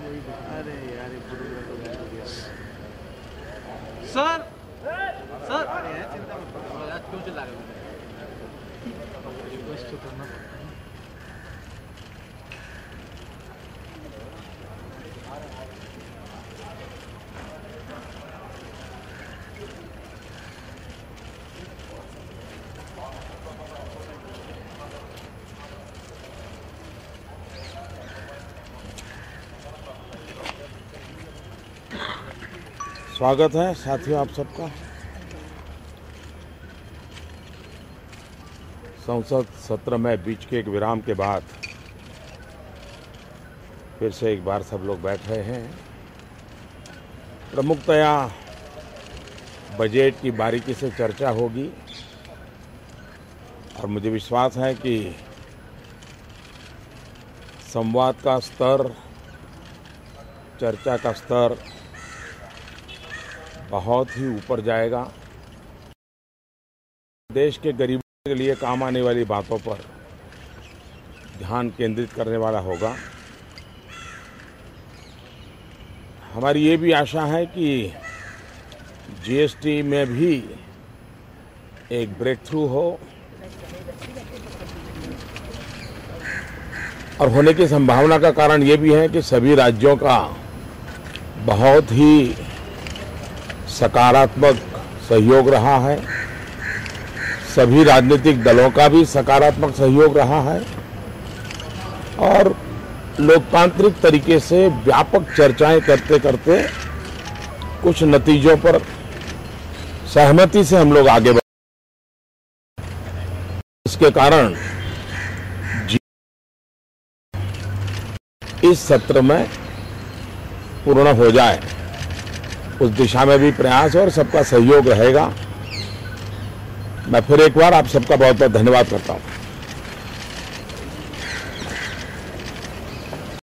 अरे यार ये सर सर चिंता मत करो यार, क्यों चिल्ला रहे हो? रिक्वेस्ट तो करना पड़ता है। स्वागत है साथियों आप सबका। संसद सत्र में बीच के एक विराम के बाद फिर से एक बार सब लोग बैठ रहे हैं। प्रमुखतया बजट की बारीकी से चर्चा होगी और मुझे विश्वास है कि संवाद का स्तर, चर्चा का स्तर बहुत ही ऊपर जाएगा। देश के गरीबों के लिए काम आने वाली बातों पर ध्यान केंद्रित करने वाला होगा। हमारी ये भी आशा है कि जीएसटी में भी एक ब्रेक थ्रू हो और होने की संभावना का कारण ये भी है कि सभी राज्यों का बहुत ही सकारात्मक सहयोग रहा है, सभी राजनीतिक दलों का भी सकारात्मक सहयोग रहा है और लोकतांत्रिक तरीके से व्यापक चर्चाएं करते करते कुछ नतीजों पर सहमति से हम लोग आगे बढ़े। इसके कारण इस सत्र में पूर्ण हो जाए, उस दिशा में भी प्रयास और सबका सहयोग रहेगा। मैं फिर एक बार आप सबका बहुत बहुत धन्यवाद करता हूं।